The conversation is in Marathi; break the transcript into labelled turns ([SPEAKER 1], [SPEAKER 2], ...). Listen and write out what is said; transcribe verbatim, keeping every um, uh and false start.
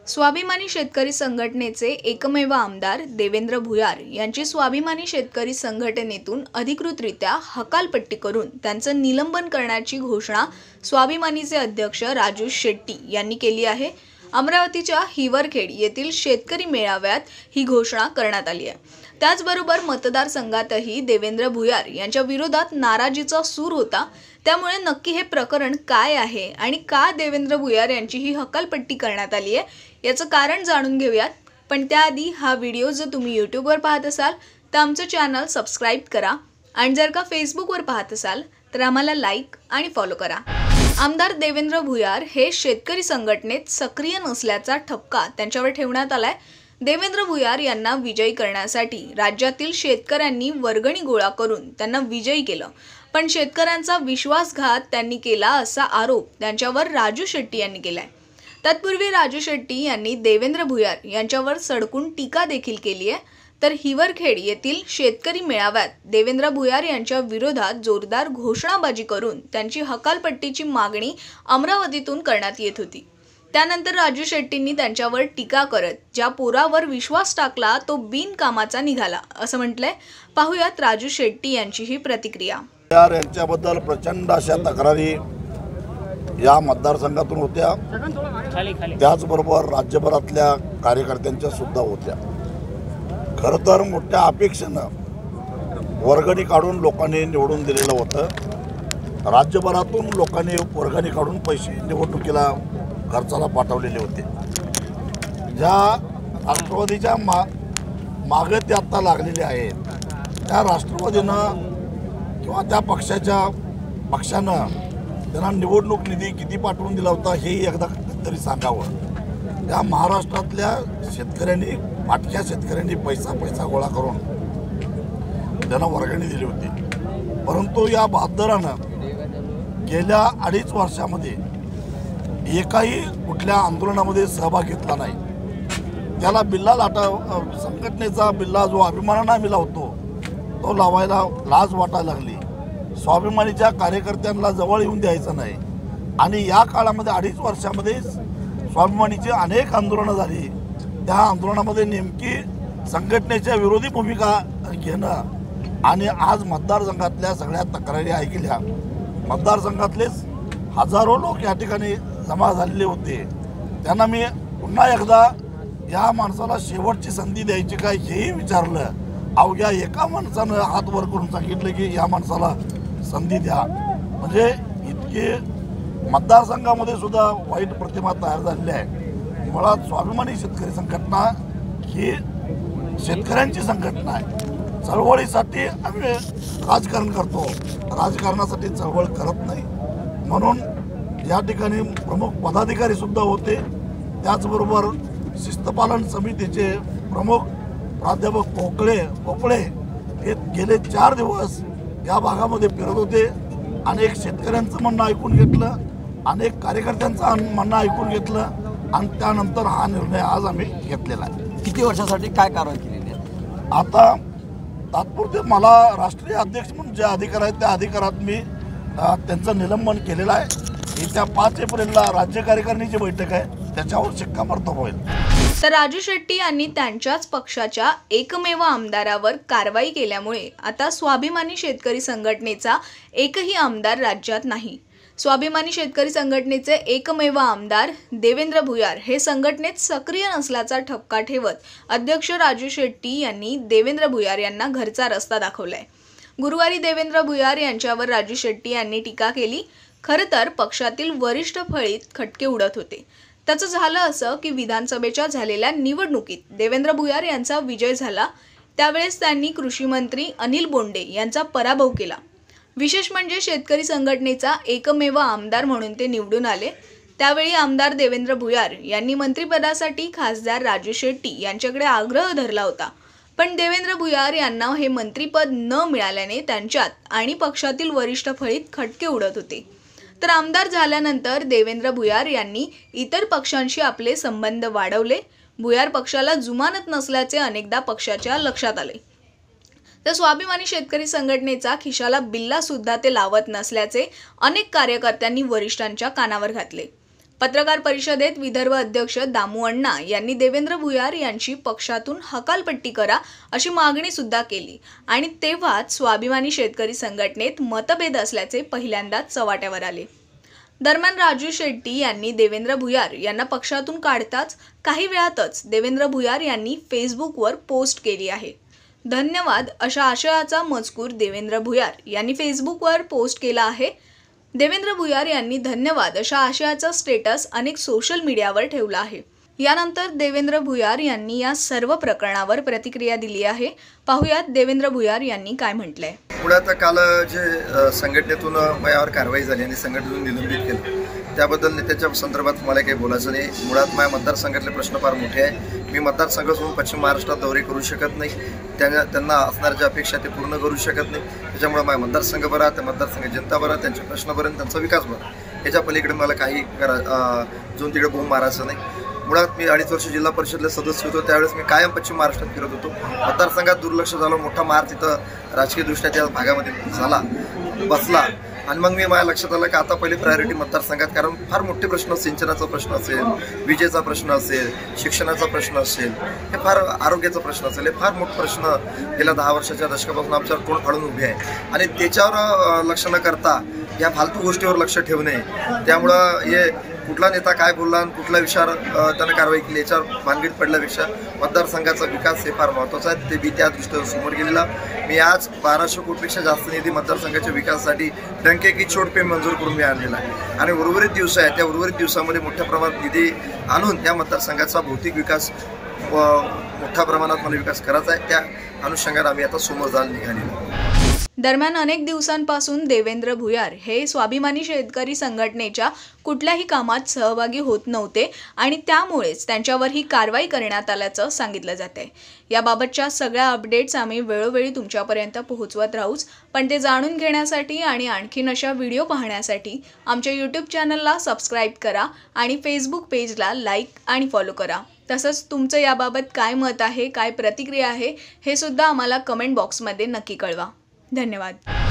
[SPEAKER 1] स्वाभिमानी शेतकरी संघटनेचे एकमेव आमदार देवेंद्र भुयार यांची स्वाभिमानी शेतकरी संघटनेतून अधिकृतरित्या हकालपट्टी करून त्यांचं निलंबन करण्याची घोषणा स्वाभिमानीचे अध्यक्ष राजू शेट्टी यांनी केली आहे। अमरावतीच्या हिवरखेड येथील शेतकरी मेळाव्यात ही घोषणा करण्यात आली आहे। त्याचबरोबर मतदारसंघातही देवेंद्र भुयार यांच्या विरोधात नाराजीचा सूर होता। त्यामुळे नक्की हे प्रकरण काय आहे आणि का देवेंद्र भुयार यांची ही हकालपट्टी करण्यात आली आहे याचं कारण जाणून घेऊयात। पण त्याआधी हा व्हिडिओ जर तुम्ही यूट्यूबवर पाहत असाल तर आमचं चॅनल सबस्क्राइब करा आणि जर का फेसबुकवर पाहत असाल तर आम्हाला लाईक आणि फॉलो करा। आमदार देवेंद्र भुयार हे शेतकरी संघटनेत सक्रिय नसल्याचा ठपका त्यांच्यावर ठेवण्यात आलाय। देवेंद्र भुयार यांना विजयी करण्यासाठी राज्यातील शेतकऱ्यांनी वर्गणी गोळा करून त्यांना विजयी केलं, पण शेतकऱ्यांचा विश्वासघात त्यांनी केला असा आरोप त्यांच्यावर राजू शेट्टी यांनी केलाय। तत्पूर्वी राजू शेट्टी यांनी देवेंद्र भुयार यांच्यावर सडकून टीका देखील केली आहे। तर हिवरखेड येथील शेतकरी मेळाव्यात देवेंद्र भुयार यांच्या विरोधात जोरदार घोषणाबाजी करून त्यांची हकालपट्टीची मागणी अमरावतीतून करण्यात येत होती। त्यानंतर राजू शेट्टींनी त्यांच्यावर टीका करत ज्या पोरावर विश्वास टाकला तो बिनकामाचा निघाला असं म्हटलंय। पाहूयात राजू शेट्टी यांची ही प्रतिक्रिया।
[SPEAKER 2] यांच्याबद्दल प्रचंड अशा तक्रारी या मतदारसंघातून होत्या, त्याचबरोबर राज्यभरातल्या कार्यकर्त्यांच्या सुद्धा होत्या। खरं तर मोठ्या अपेक्षेनं वर्गणी काढून लोकांनी निवडून दिलेलं होतं। राज्यभरातून लोकांनी वर्गणी काढून पैसे निवडणुकीला खर्चाला पाठवलेले होते। ज्या राष्ट्रवादीच्या मा मागे ते आत्ता लागलेले आहेत त्या राष्ट्रवादीनं किंवा त्या पक्षाच्या पक्षानं त्यांना निवडणूक निधी किती पाठवून दिला होता हे एकदा तरी सांगावं। त्या महाराष्ट्रातल्या शेतकऱ्यांनी पाटक्या शेतकऱ्यांनी पैसा पैसा गोळा करून त्यांना वर्गणी दिली होती, परंतु या बहादरानं गेल्या अडीच वर्षामध्ये एकाही कुठल्या आंदोलनामध्ये सहभाग घेतला नाही। त्याला बिल्ला लाटा संघटनेचा बिल्ला जो अभिमानानं आम्ही लावतो तो लावायला लाज वाटायला लागली। स्वाभिमानीच्या कार्यकर्त्यांना जवळ येऊन द्यायचं नाही आणि या काळामध्ये अडीच वर्षामध्ये स्वाभिमानीची अनेक आंदोलनं झाली। त्या आंदोलनामध्ये नेमकी संघटनेच्या विरोधी भूमिका घेणं आणि आज मतदारसंघातल्या सगळ्या तक्रारी ऐकल्या। मतदारसंघातलेच हजारो लोक या ठिकाणी जमा झालेले होते। त्यांना मी पुन्हा एकदा या माणसाला शेवटची संधी द्यायची काय हेही विचारलं। अवघ्या एका माणसानं हात वर करून सांगितलं की या माणसाला संधी द्या। म्हणजे इतके मतदारसंघामध्ये सुद्धा वाईट प्रतिमा तयार झालेली आहे। मुळात स्वाभिमानी शेतकरी संघटना ही शेतकऱ्यांची संघटना आहे। चळवळीसाठी आम्ही राजकारण करतो, राजकारणासाठी चळवळ करत नाही। म्हणून या ठिकाणी प्रमुख पदाधिकारी सुद्धा होते, त्याचबरोबर शिस्तपालन समितीचे प्रमुख प्राध्यापक पोकळे पोकळे हे गेले चार दिवस या भागामध्ये फिरत होते। अनेक शेतकऱ्यांचं म्हणणं ऐकून घेतलं, अनेक कार्यकर्त्यांचं म्हणणं ऐकून घेतलं आणि त्यानंतर हा निर्णय आज आम्ही घेतलेला आहे।
[SPEAKER 3] किती वर्षासाठी काय कारवाई केलेली आहे?
[SPEAKER 2] आता तात्पुरते मला राष्ट्रीय अध्यक्ष म्हणून जे अधिकार आहेत त्या अधिकारात मी त्यांचं निलंबन केलेलं आहे। येत्या पाच एप्रिलला राज्य कार्यकारिणीची बैठक आहे, त्याच्यावर शिक्कामोर्तब होईल।
[SPEAKER 1] तर राजू शेट्टी यांनी त्यांच्याच पक्षाच्या एकमेव आमदारावर कारवाई केल्यामुळे आता स्वाभिमानी शेतकरी संघटनेचा एकही आमदार राज्यात नाही। स्वाभिमानी शेतकरी संघटनेचे एकमेव आमदार देवेंद्र भुयार हे संघटनेत सक्रिय नसल्याचा ठपका ठेवत अध्यक्ष राजू शेट्टी यांनी देवेंद्र भुयार यांना घरचा रस्ता दाखवलाय। गुरुवारी देवेंद्र भुयार यांच्यावर राजू शेट्टी यांनी टीका केली। खरं तर पक्षातील वरिष्ठ फळीत खटके उडत होते। त्याचं झालं असं की विधानसभेच्या झालेल्या निवडणुकीत देवेंद्र भुयार यांचा विजय झाला, त्यावेळेस त्यांनी कृषी मंत्री अनिल बोंडे यांचा पराभव केला। विशेष म्हणजे शेतकरी संघटनेचा एकमेव आमदार म्हणून ते निवडून आले। त्यावेळी आमदार देवेंद्र भुयार यांनी मंत्रिपदासाठी खासदार राजू शेट्टी यांच्याकडे आग्रह धरला होता, पण देवेंद्र भुयार यांना हे मंत्रिपद न मिळाल्याने त्यांच्यात आणि पक्षातील वरिष्ठ फळीत खटके उडत होते। तर आमदार झाल्यानंतर देवेंद्र भुयार यांनी इतर पक्षांशी आपले संबंध वाढवले। भुयार पक्षाला जुमानत नसल्याचे अनेकदा पक्षाच्या लक्षात आले। तर स्वाभिमानी शेतकरी संघटनेचा खिशाला बिल्ला सुद्धा ते लावत नसल्याचे अनेक कार्यकर्त्यांनी वरिष्ठांच्या कानावर घातले। पत्रकार परिषदेत विदर्भ अध्यक्ष दामू अण्णा यांनी देवेंद्र भुयार यांची पक्षातून हकालपट्टी करा अशी मागणी सुद्धा केली आणि तेव्हाच स्वाभिमानी शेतकरी संघटनेत मतभेद असल्याचे पहिल्यांदाच चव्हाट्यावर आले। दरम्यान राजू शेट्टी यांनी देवेंद्र भुयार यांना पक्षातून काढताच काही वेळातच देवेंद्र भुयार यांनी फेसबुकवर पोस्ट केली आहे। धन्यवाद अशा आशयाचा मजकूर देवेंद्र भुयार यांनी फेसबुकवर पोस्ट केला आहे। देवेंद्र भुयार यांनी धन्यवाद अशा आशयाचा स्टेटस अनेक सोशल मीडियावर ठेवला आहे। यानंतर देवेंद्र भुयार यांनी या सर्व प्रकरणावर प्रतिक्रिया दिली आहे। पाहुयात देवेंद्र भुयार यांनी काय म्हटलंय।
[SPEAKER 4] मुळात काल जे संघटनेतून माझ्यावर कारवाई झाली आणि संघटनेतून निलंबित केलं त्याबद्दल नेत्याच्या संदर्भात मला काही बोलायचं नाही। मुळात माझ्या मतदारसंघातले प्रश्न फार मोठे आहे। मी मतदारसंघ सोडून पश्चिम महाराष्ट्रात दौरे करू शकत नाही, त्यांना त्यांना असणाऱ्या ज्या अपेक्षा ते पूर्ण करू शकत नाही। त्याच्यामुळे माझा मतदारसंघ बरा, त्या मतदारसंघ जनता बरा, त्यांचे प्रश्न बरे, त्यांचा विकास बरा, याच्या पलीकडे मला काही करा जो तिकडे बोंब मारायचं नाही। मुळात मी अडीच वर्ष जिल्हा परिषदेला सदस्य होतो, त्यावेळेस मी कायम पश्चिम महाराष्ट्रात फिरत होतो। मतदारसंघात दुर्लक्ष झालं, मोठा मार तिथं राजकीयदृष्ट्या त्या भागामध्ये झाला बसला आणि मग मी माझ्या लक्षात आलं की आता पहिली प्रायोरिटी मतदारसंघात, कारण फार मोठे प्रश्न, सिंचनाचा प्रश्न असेल, विजेचा प्रश्न असेल, शिक्षणाचा प्रश्न असेल, हे फार आरोग्याचा प्रश्न असेल, हे फार मोठे प्रश्न गेल्या दहा वर्षाच्या दशकापासून आमच्यावर तोंड फाडून उभे आहे आणि त्याच्यावर लक्ष न करता या फालतू गोष्टीवर लक्ष ठेवणे। त्यामुळं हे कुठला नेता काय बोलला आणि कुठला विचार त्यानं कारवाई केली याच्यावर भानगडीत पडल्यापेक्षा मतदारसंघाचा विकास हे फार महत्त्वाचा आहे, ते बी त्या दृष्टीने समोर गेलेला। मी आज बाराशे कोटीपेक्षा जास्त निधी मतदारसंघाच्या विकासासाठी डंकेकी छोट पे मंजूर करून मी आणलेला आहे आणि उर्वरित दिवस आहे त्या उर्वरित दिवसामध्ये मोठ्या प्रमाणात निधी आणून या मतदारसंघाचा भौतिक विकास व मोठ्या प्रमाणात मला विकास करायचा आहे। त्या अनुषंगाने आम्ही आता समोर जायला निघालेलो।
[SPEAKER 1] दरम्यान अनेक दिवसांपासून देवेंद्र भुयार हे स्वाभिमानी शेतकरी संघटनेच्या कुठल्याही कामात सहभागी होत नव्हते आणि त्यामुळेच त्यांच्यावर ही कारवाई करण्यात आल्याचं सांगितलं जातंय। याबाबतच्या सगळ्या अपडेट्स आम्ही वेळोवेळी तुमच्यापर्यंत पोहोचवत राहूच, पण ते जाणून घेण्यासाठी आणि आणखीन अशा व्हिडिओ पाहण्यासाठी आमच्या यूट्यूब चॅनलला सबस्क्राईब करा आणि फेसबुक पेजला लाईक आणि फॉलो करा। तसंच तुमचं याबाबत काय मत आहे, काय प्रतिक्रिया आहे हे सुद्धा आम्हाला कमेंट बॉक्समध्ये नक्की कळवा। धन्यवाद।